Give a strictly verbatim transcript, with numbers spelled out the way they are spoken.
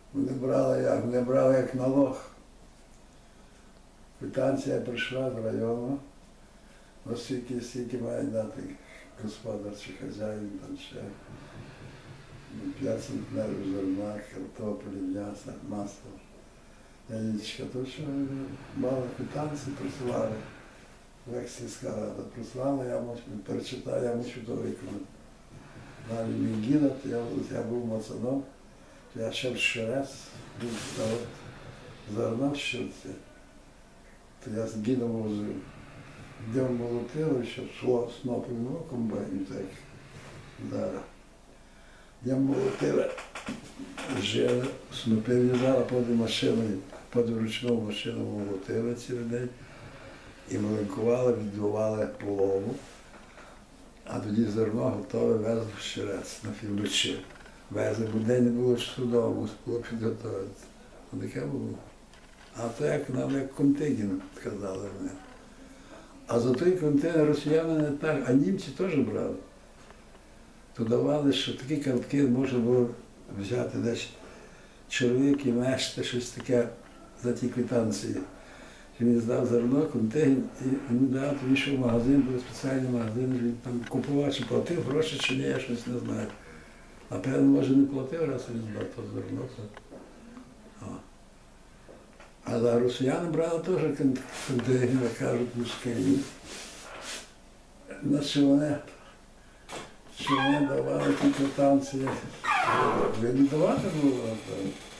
Вони брали як? Вони брали як налог. Квитанція прийшла з району, ось скільки, скільки має дати господар чи хазяїн, там ще п'ять центнерів зерна, картоплі, м'яса, масло, яєчка. То що мали квитанції, присилали, як сільська рада прислала, я мушу, перечитаю, я мушу то виконати. Далі мій гіда, я, я був мацаном, я ще в щорець був ставив зерна в щорці. То я з гідом возив. Де молотили, що шло снопом ну, комбайні, так зараз. Де молотили, жили, снопи в'язали, потім машиною, потім ручну машину молотили цілий день. І маленкували, відбивали полову, а тоді зерно готове везли в щирець на півночі. Везли, бо день не було часу вдома, було підготуватися. Таке було. А то як нам як контингент, казали вони. А за той контейнер росіяни не так, а німці теж брали. То давали, що такі картки можна було взяти десь чоловік і мешти, щось таке за ті квитанції. Він здав зерно, контингент, і він дав, він йшов в магазин, був спеціальний магазин, він там купував, чи платив гроші, чи ні, я щось не знаю. Напевно, може не платив, раз він здав то зерно. Але росіяни брали теж контингент, як кажуть, мужський. Значить, вони, що вони давали ті квитанції, ви не давати було,